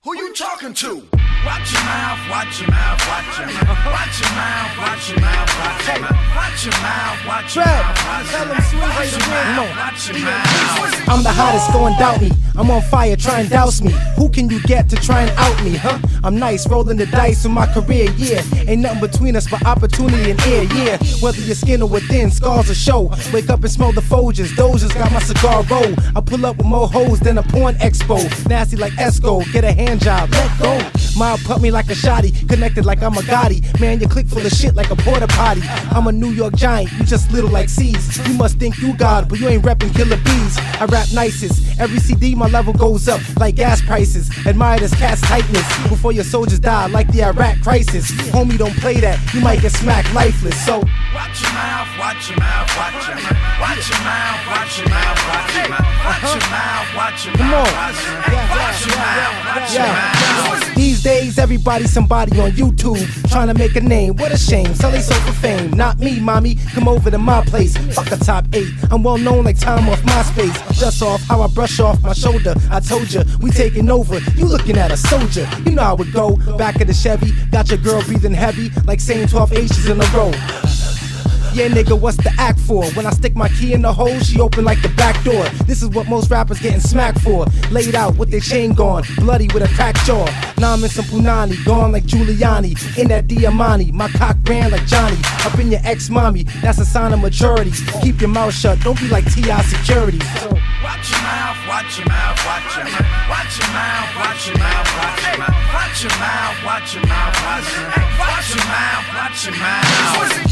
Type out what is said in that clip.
Who you talking to? Watch your mouth, watch your mouth, watch your mouth, watch your mouth, watch your mouth, watch your mouth, watch your mouth, watch your mouth, watch your mouth. I'm the hottest, go and doubt me. I'm on fire, try and douse me. Who can you get to try and out me, huh? I'm nice, rolling the dice with my career, yeah. Ain't nothing between us but opportunity and air, yeah. Whether your skin or within, scars or show. Wake up and smell the Folgers, Dozers got my cigar roll. I pull up with more hoes than a porn expo. Nasty like Esco, get a hand job, let go. Mild put me like a shotty, connected like I'm a Gotti. Man, you click full of shit like a porta potty. I'm a New York giant, you just little like C's. You must think you God, but you ain't reppin' Killer Bees. I rap nicest, every CD my level goes up like gas prices. Admire this cat's tightness before your soldiers die like the Iraq crisis. Homie, don't play that, you might get smacked lifeless. So watch your mouth, watch your mouth, watch your mouth, watch your mouth, watch your mouth, watch your mouth, watch your mouth, watch your mouth, watch your mouth, watch your mouth, watch your mouth. These days, everybody's somebody on YouTube, trying to make a name. What a shame, sell they soul for fame. Not me, mommy, come over to my place. Fuck a top 8, I'm well known like time off MySpace. Just off how I brush off my shoulder. I told ya, we taking over, you looking at a soldier. You know how it go, back of the Chevy. Got your girl breathing heavy, like saying 12 H's in a row. Yeah, nigga, what's the act for? When I stick my key in the hole, she open like the back door. This is what most rappers getting smacked for. Laid out with their chain gone, bloody with a cracked jaw. Now I'm in some punani, gone like Giuliani. In that Diamante, my cock ran like Johnny. Up in your ex-mommy, that's a sign of maturity. Keep your mouth shut, don't be like T.I. security. So watch your mouth, watch your mouth, watch your mouth, watch your mouth, watch your mouth, watch your mouth, watch your mouth, watch your mouth, watch your mouth, watch your mouth, watch your mouth.